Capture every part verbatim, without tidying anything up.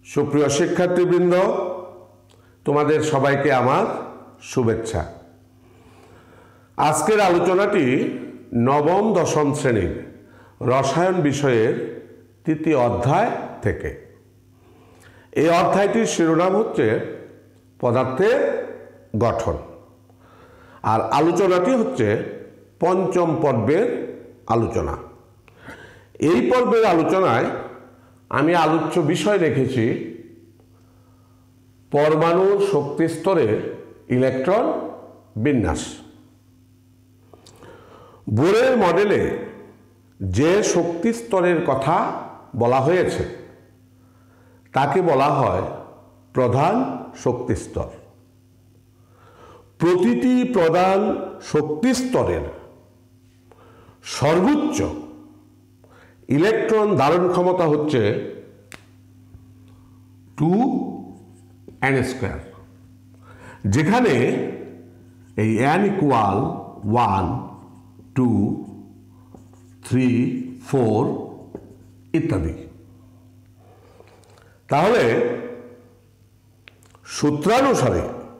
সুপ্রিয় শিক্ষার্থীবৃন্দ, তোমাদের সবাইকে আমার শুভেচ্ছা। আজকের আলোচনাটি নবম দশম শ্রেণীর রসায়ন বিষয়ের তৃতীয় অধ্যায় থেকে। এই অধ্যায়টির শিরোনাম হচ্ছে পদার্থের গঠন, আর আলোচনাটি হচ্ছে পঞ্চম পর্বের আলোচনা। এই পর্বের আলোচনায় আমি আলোচ্য বিষয় রেখেছি পরমাণুর শক্তি স্তরে ইলেকট্রন বিন্যাস। বোরের মডেলে যে শক্তি স্তরের কথা বলা হয়েছে তাকে বলা হয় প্রধান শক্তি স্তর। প্রতিটি প্রধান শক্তি স্তরের সর্বোচ্চ ইলেকট্রন ধারণ ক্ষমতা হচ্ছে টু এন স্কোয়ার, যেখানে এই n equal one, two, three, four ইত্যাদি। তাহলে সূত্রানুসারে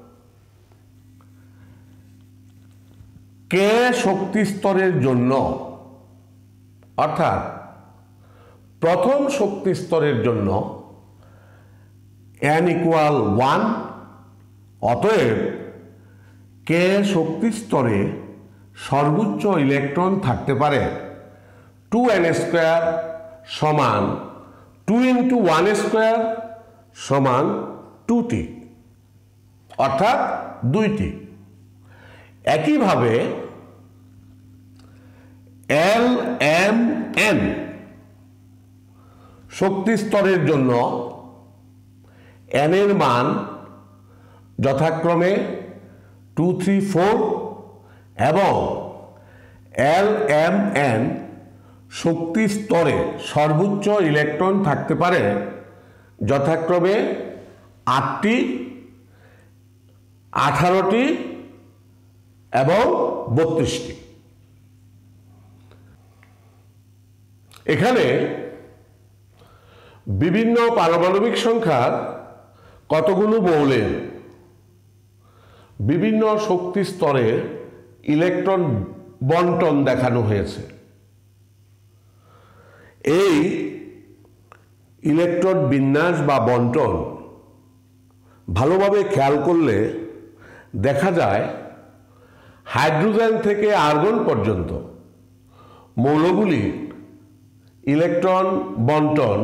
কে শক্তি স্তরের জন্য, অর্থাৎ প্রথম শক্তি স্তরের জন্য এন ইকুয়াল ওয়ান, অতএব কে শক্তি স্তরে সর্বোচ্চ ইলেকট্রন থাকতে পারে টু এন স্কোয়ার সমান টু ইন্টু ওয়ান স্কোয়ার সমান টু টি, অর্থাৎ দুইটি। একইভাবে এল এম এন শক্তি স্তরের জন্য এন এর মান যথাক্রমে টু, থ্রি, ফোর এবং এল এম এন শক্তি স্তরে সর্বোচ্চ ইলেকট্রন থাকতে পারে যথাক্রমে আটটি, আঠারোটি এবং বত্রিশটি। এখানে বিভিন্ন পারমাণবিক সংখ্যার কতগুলো মৌলের বিভিন্ন শক্তি স্তরে ইলেকট্রন বন্টন দেখানো হয়েছে। এই ইলেকট্রন বিন্যাস বা বন্টন ভালোভাবে খেয়াল করলে দেখা যায় হাইড্রোজেন থেকে আর্গন পর্যন্ত মৌলগুলির ইলেকট্রন বন্টন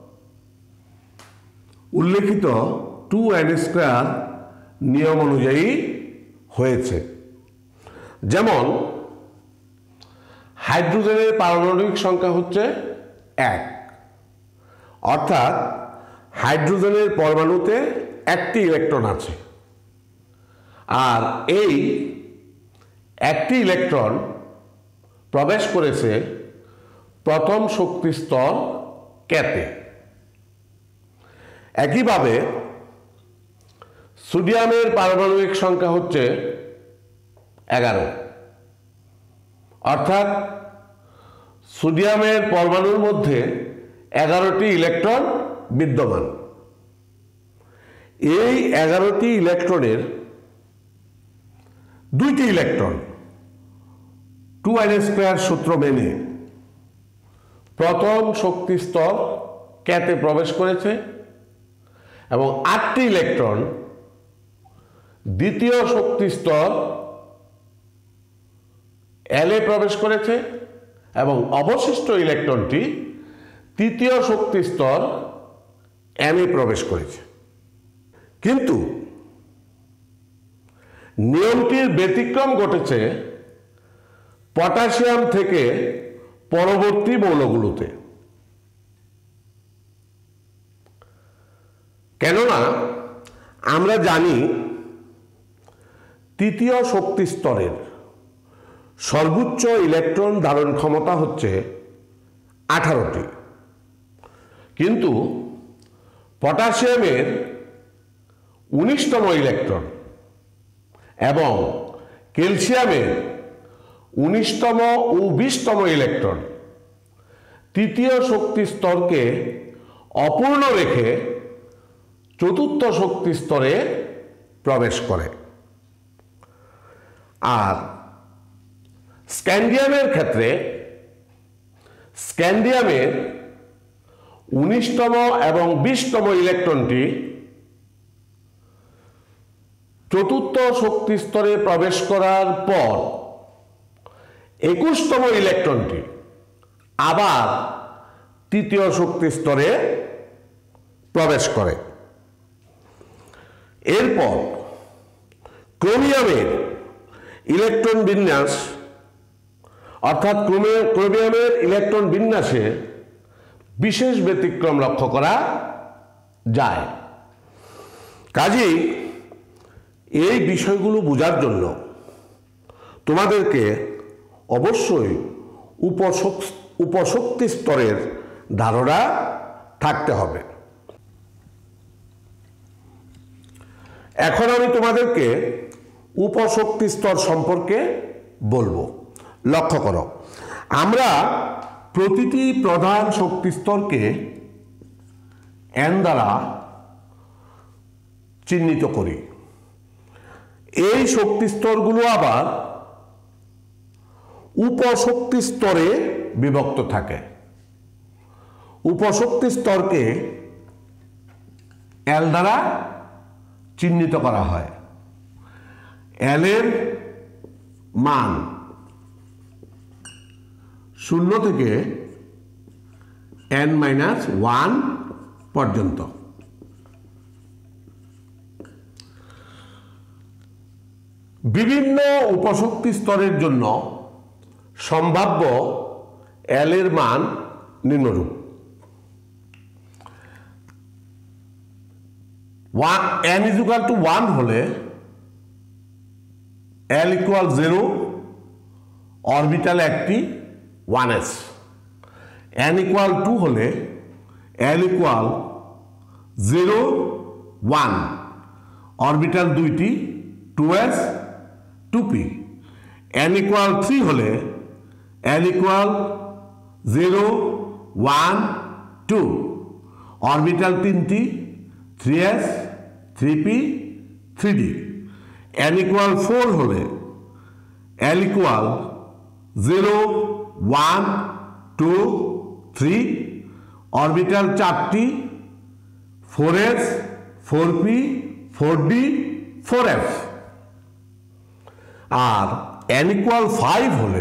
উল্লেখিত টু এন স্কোয়ার নিয়ম অনুযায়ী হয়েছে। যেমন হাইড্রোজেনের পারমাণবিক সংখ্যা হচ্ছে এক, অর্থাৎ হাইড্রোজেনের পরমাণুতে একটি ইলেকট্রন আছে, আর এই একটি ইলেকট্রন প্রবেশ করেছে প্রথম শক্তি স্তর কেতে। একইভাবে সোডিয়ামের পারমাণবিক সংখ্যা হচ্ছে এগারো, অর্থাৎ সোডিয়ামের পরমাণুর মধ্যে এগারোটি ইলেকট্রন বিদ্যমান। এই এগারোটি ইলেকট্রনের দুইটি ইলেকট্রন টু এন স্কোয়ার সূত্র মেনে প্রথম শক্তি স্তর কেতে প্রবেশ করেছে এবং আটটি ইলেকট্রন দ্বিতীয় শক্তি স্তর এলে প্রবেশ করেছে এবং অবশিষ্ট ইলেকট্রনটি তৃতীয় শক্তি স্তর এমে প্রবেশ করেছে। কিন্তু নিয়মটির ব্যতিক্রম ঘটেছে পটাশিয়াম থেকে পরবর্তী মৌলগুলোতে। কেননা আমরা জানি তৃতীয় শক্তি স্তরের সর্বোচ্চ ইলেকট্রন ধারণ ক্ষমতা হচ্ছে আঠারোটি, কিন্তু পটাশিয়ামের উনিশতম ইলেকট্রন এবং ক্যালসিয়ামের উনিশতম ও বিশতম ইলেকট্রন তৃতীয় শক্তি স্তরকে অপূর্ণ রেখে চতুর্থ শক্তি স্তরে প্রবেশ করে। আর স্ক্যান্ডিয়ামের ক্ষেত্রে স্ক্যান্ডিয়ামের উনিশতম এবং বিশতম ইলেকট্রনটি চতুর্থ শক্তি স্তরে প্রবেশ করার পর একুশতম ইলেকট্রনটি আবার তৃতীয় শক্তি স্তরে প্রবেশ করে। এরপর ক্রোমিয়ামের ইলেকট্রন বিন্যাস অর্থাৎ ক্রোমিয়ামের ইলেকট্রন বিন্যাসে বিশেষ ব্যতিক্রম লক্ষ্য করা যায়। কাজেই এই বিষয়গুলো বোঝার জন্য তোমাদেরকে অবশ্যই উপশক্তি স্তরের ধারণা থাকতে হবে। এখন আমি তোমাদেরকে উপশক্তি স্তর সম্পর্কে বলবো। লক্ষ্য করো, আমরা প্রতিটি প্রধান শক্তি স্তরকে এন দ্বারা চিহ্নিত করি। এই শক্তি স্তরগুলো আবার উপশক্তি স্তরে বিভক্ত থাকে। উপশক্তি স্তরকে এল দ্বারা চিহ্নিত করা হয়। এল এর মান শূন্য থেকে এন মাইনাস ওয়ান পর্যন্ত। বিভিন্ন উপশক্তি স্তরের জন্য সম্ভাব্য এল এর মান নিম্নরূপ। N is equal to one হলে এল ইকুয়াল জিরো, অরবিটাল একটি one s. N equal two হলে l equal zero one, orbital দুইটি two s two p. N equal three হলে l equal zero one two, orbital তিনটি three s three p three d. N equal four হলে l equal zero one two three, orbital চারটি four s four p four d four f. আর N equal five হলে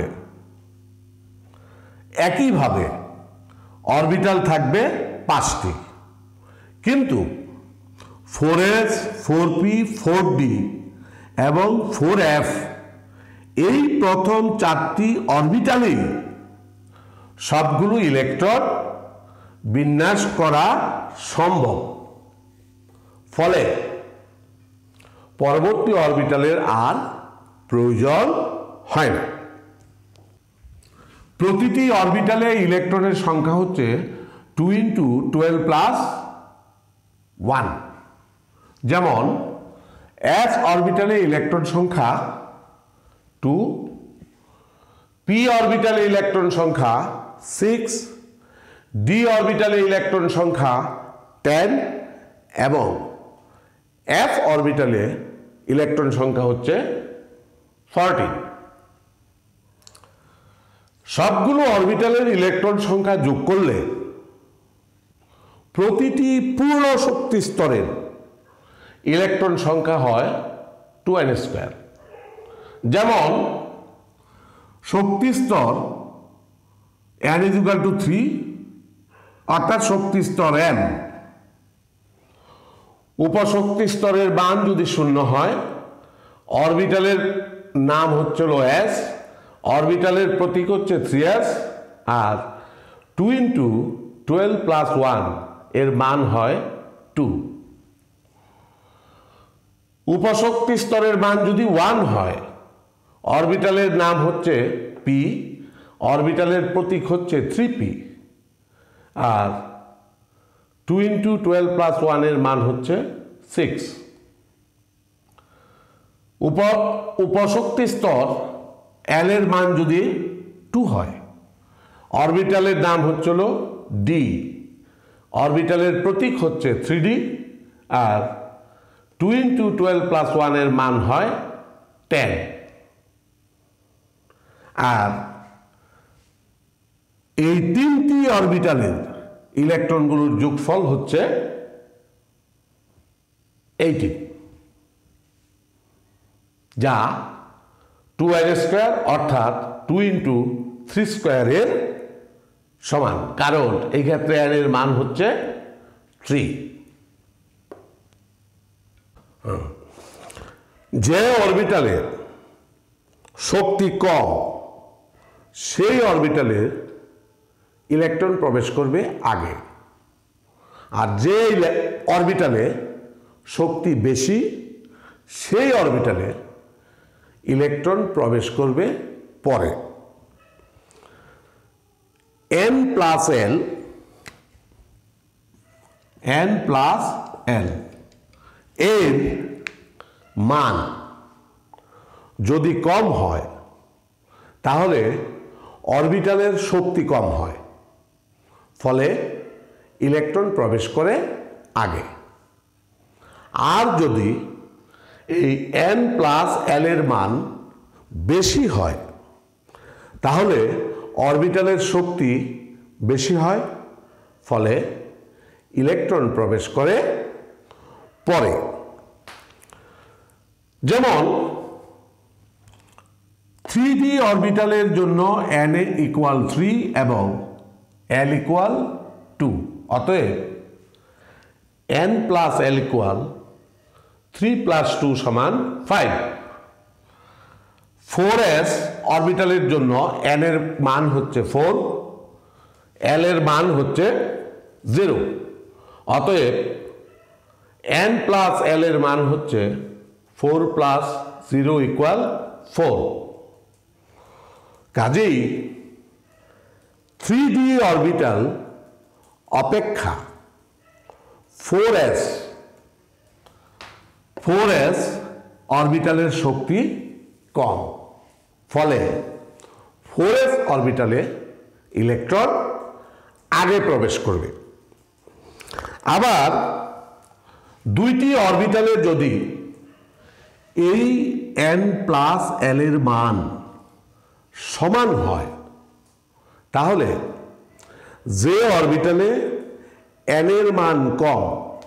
একইভাবে orbital থাকবে পাঁচটি, কিন্তু four s four p four d এবং four f এই প্রথম চারটি অরবিটালেই সবগুলো ইলেকট্রন বিন্যাস করা সম্ভব। ফলে পরবর্তী অরবিটালের আর প্রয়োজন হয় না। প্রতিটি অরবিটালে ইলেকট্রনের সংখ্যা হচ্ছে two into twelve plus one. যেমন এস অরবিটালে ইলেকট্রন সংখ্যা টু, পি অরবিটালে ইলেকট্রন সংখ্যা সিক্স, ডি অরবিটালে ইলেকট্রন সংখ্যা টেন এবং এফ অরবিটালে ইলেকট্রন সংখ্যা হচ্ছে ফোরটিন। সবগুলো অরবিটালের ইলেকট্রন সংখ্যা যোগ করলে প্রতিটি পূর্ণ শক্তি স্তরের ইলেকট্রন সংখ্যা হয় টু এন স্কোয়ার। যেমন শক্তি স্তর n is equal to three, অর্থাৎ শক্তি স্তর এম। উপশক্তি স্তরের মান যদি শূন্য হয়, অরবিটালের নাম হচ্ছিল এস, অরবিটালের প্রতীক হচ্ছে থ্রি এস, আর two into twelve plus one এর মান হয় টু। উপশক্তি স্তরের মান যদি ওয়ান হয়, অরবিটালের নাম হচ্ছে পি, অরবিটালের প্রতীক হচ্ছে থ্রি পি, আর টু ইন্টু টুয়েলভ প্লাস ওয়ানের মান হচ্ছে সিক্স। উপ উপশক্তি স্তর এল এর মান যদি টু হয়, অরবিটালের নাম হচ্ছিল ডি, অরবিটালের প্রতীক হচ্ছে থ্রি ডি, আর টু ইন্টু টুয়েলভ প্লাস ওয়ানের মান হয় টেন। আর এই তিনটি অরবিটালের ইলেকট্রনগুলোর যোগফল হচ্ছে এইটি, যা টু আর স্কোয়ার অর্থাৎ টু ইন্টু থ্রি স্কোয়ারের সমান, কারণ এই ক্ষেত্রে এন এর মান হচ্ছে থ্রি। যে অরবিটালের শক্তি কম সেই অরবিটালের ইলেকট্রন প্রবেশ করবে আগে, আর যে অরবিটালে শক্তি বেশি সেই অরবিটালে ইলেকট্রন প্রবেশ করবে পরে। N plus l n plus l এর মান যদি কম হয় তাহলে অরবিটালের শক্তি কম হয়, ফলে ইলেকট্রন প্রবেশ করে আগে। আর যদি এই এন প্লাস এল এর মান বেশি হয় তাহলে অরবিটালের শক্তি বেশি হয়, ফলে ইলেকট্রন প্রবেশ করে পরে। যেমন থ্রি ডি অরবিটালের জন্য এন এ ইকুয়াল থ্রি এবং এল ইকুয়াল টু, অতএব n plus l equal three plus two সমান ফাইভ। ফোর এস অরবিটালের জন্য এন এর মান হচ্ছে ফোর, এল এর মান হচ্ছে জিরো, অতএব এন প্লাস এল এর মান হচ্ছে four plus zero equal four. কাজেই থ্রি ডি অরবিটাল অপেক্ষা ফোর এস ফোর এস অরবিটালের শক্তি কম, ফলে ফোর এস অরবিটালে ইলেকট্রন আগে প্রবেশ করবে। আবার দুইটি অরবিটালে যদি এই এন প্লাস এল এর মান সমান হয় তাহলে যে অরবিটালে এন এর মান কম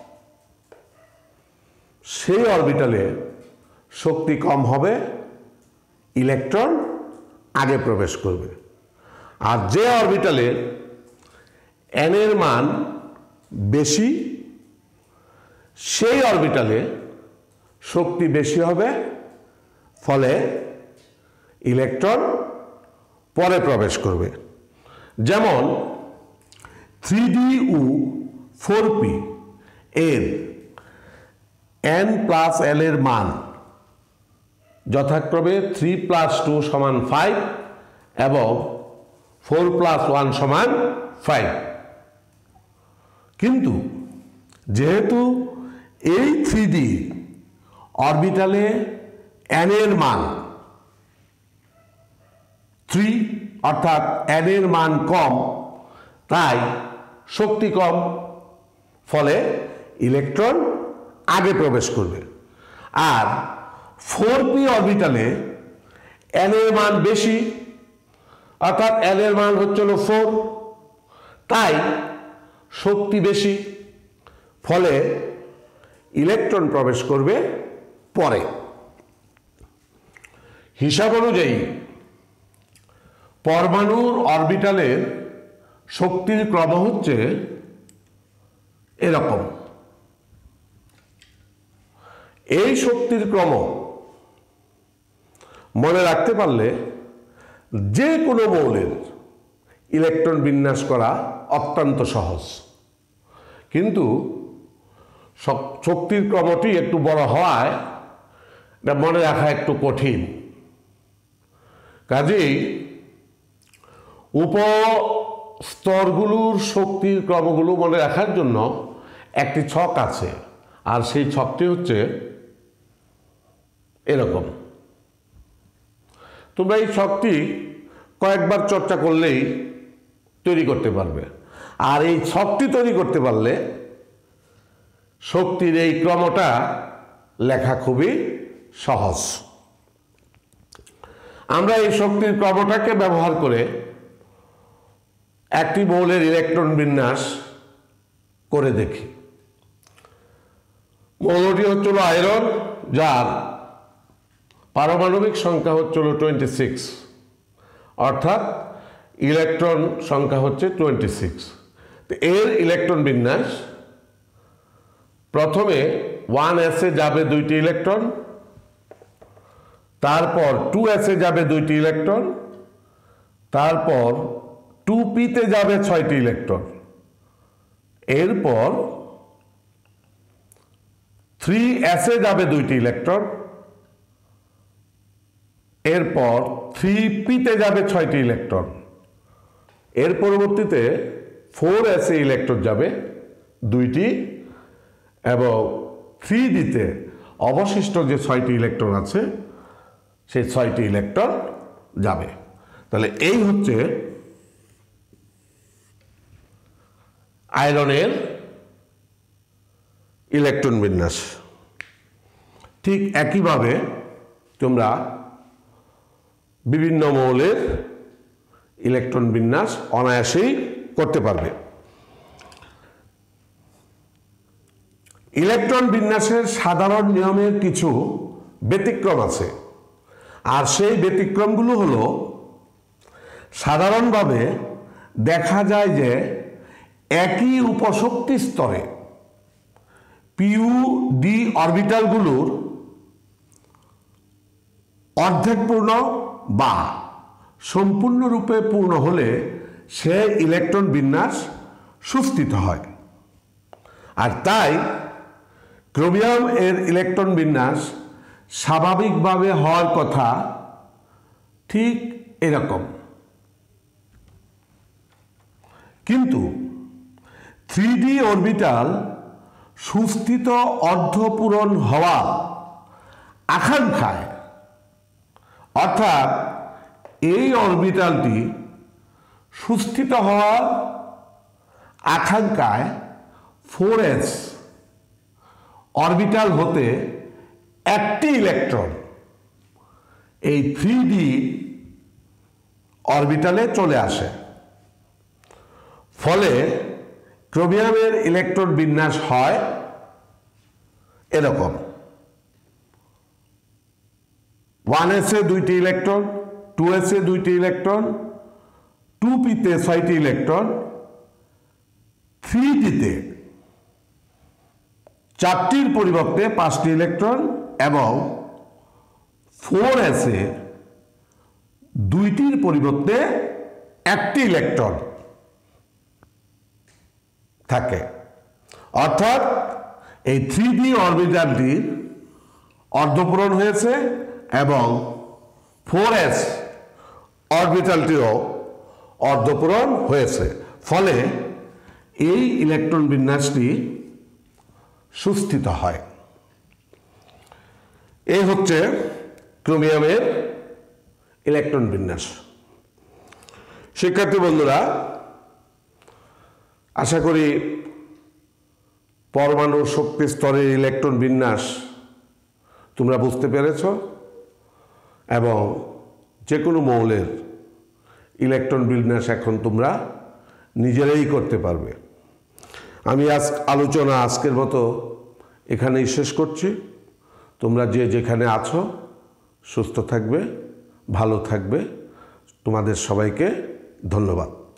সেই অরবিটালে শক্তি কম হবে, ইলেকট্রন আগে প্রবেশ করবে। আর যে অরবিটালে এন এর মান বেশি সেই অরবিটালে শক্তি বেশি হবে, ফলে ইলেকট্রন পরে প্রবেশ করবে। যেমন থ্রি ডি ও ফোর পি এর এন প্লাস এল এর মান যথাক্রমে থ্রি প্লাস টু সমান ফাইভ এবং ফোর প্লাস ওয়ান সমান ফাইভ, কিন্তু যেহেতু এই থ্রি ডি অরবিটালে এন এর মান থ্রি অর্থাৎ এন এর মান কম, তাই শক্তি কম, ফলে ইলেকট্রন আগে প্রবেশ করবে। আর ফোর পি অরবিটালে এন এর মান বেশি অর্থাৎ এন এর মান হচ্ছিল ফোর, তাই শক্তি বেশি, ফলে ইলেকট্রন প্রবেশ করবে পরে। হিসাব অনুযায়ী পরমাণুর অরবিটালের শক্তির ক্রম হচ্ছে এরকম। এই শক্তির ক্রম মনে রাখতে পারলে যে কোনো মৌলের ইলেকট্রন বিন্যাস করা অত্যন্ত সহজ, কিন্তু শক্তির ক্রমটি একটু বড় হওয়ায় এটা মনে রাখা একটু কঠিন। কাজেই উপস্তরগুলোর শক্তির ক্রমগুলো মনে রাখার জন্য একটি ছক আছে, আর সেই ছকটি হচ্ছে এরকম। তোমরা এই ছকটি কয়েকবার চর্চা করলেই তৈরি করতে পারবে। আর এই ছকটি তৈরি করতে পারলে শক্তির এই ক্রমটা লেখা খুবই সহজ। আমরা এই শক্তির ক্রমটাকে ব্যবহার করে একটি মৌলের ইলেকট্রন বিন্যাস করে দেখি। মৌলটি হচ্ছিল আয়রন, যার পারমাণবিক সংখ্যা হচ্ছিল টোয়েন্টি সিক্স, অর্থাৎ ইলেকট্রন সংখ্যা হচ্ছে টোয়েন্টি সিক্স। তো এর ইলেকট্রন বিন্যাস, প্রথমে ওয়ান এসে যাবে দুইটি ইলেকট্রন, তারপর টু এসে যাবে দুইটি ইলেকট্রন, তারপর টু পিতে যাবে ছয়টি ইলেকট্রন, এরপর থ্রি এসে যাবে দুইটি ইলেকট্রন, এরপর থ্রি পিতে যাবে ছয়টি ইলেকট্রন, এর পরবর্তীতে ফোর এসে ইলেকট্রন যাবে দুইটি, এবং থ্রি ডিতে অবশিষ্ট যে ছয়টি ইলেকট্রন আছে সেই ছয়টি ইলেকট্রন যাবে। তাহলে এই হচ্ছে আয়রনের ইলেকট্রন বিন্যাস। ঠিক একইভাবে তোমরা বিভিন্ন মৌলের ইলেকট্রন বিন্যাস অনায়াসেই করতে পারবে। ইলেকট্রন বিন্যাসের সাধারণ নিয়মের কিছু ব্যতিক্রম আছে, আর সেই ব্যতিক্রমগুলো হলো, সাধারণভাবে দেখা যায় যে একই উপশক্তি স্তরে পিউ ডি অরবিটালগুলোর অর্ধেক পূর্ণ বা সম্পূর্ণরূপে পূর্ণ হলে সে ইলেকট্রন বিন্যাস সুস্থিত হয়। আর তাই ক্রোমিয়াম এর ইলেকট্রন বিন্যাস স্বাভাবিকভাবে হওয়ার কথা ঠিক এরকম। কিন্তু থ্রি ডি অরবিটাল সুস্থিত অর্ধপূরণ হওয়া আকাঙ্ক্ষায়, অর্থাৎ এই অরবিটালটি সুস্থিত হওয়ার আকাঙ্ক্ষায় ফোর এস অরবিটাল হতে একটি ইলেকট্রন এই থ্রি ডি অরবিটালে চলে আসে। ফলে ক্রোমিয়ামের ইলেকট্রন বিন্যাস হয় এরকম: ওয়ান এসে দুইটি ইলেকট্রন, টু এসে দুইটি ইলেকট্রন, টু পিতে ছয়টি ইলেকট্রন, থ্রি ডিতে চারটির পরিবর্তে পাঁচটি ইলেকট্রন, এবং ফোর এসে দুইটির পরিবর্তে একটি ইলেকট্রন থাকে। অর্থাৎ এই থ্রি ডি অরবিটালটির অর্ধপূরণ হয়েছে এবং ফোর এস অরবিটালটিও অর্ধপূরণ হয়েছে। ফলে এই ইলেকট্রন বিন্যাসটি সুস্থিত হয়। এই হচ্ছে ক্রোমিয়ামের ইলেকট্রন বিন্যাস। শিক্ষার্থী বন্ধুরা, আশা করি পরমাণুর শক্তি স্তরের ইলেকট্রন বিন্যাস তোমরা বুঝতে পেরেছ, এবং যে কোনো মৌলের ইলেকট্রন বিন্যাস এখন তোমরা নিজেরাই করতে পারবে। আমি আজ আলোচনা আজকের মতো এখানেই শেষ করছি। তোমরা যে যেখানে আছো সুস্থ থাকবে, ভালো থাকবে। তোমাদের সবাইকে ধন্যবাদ।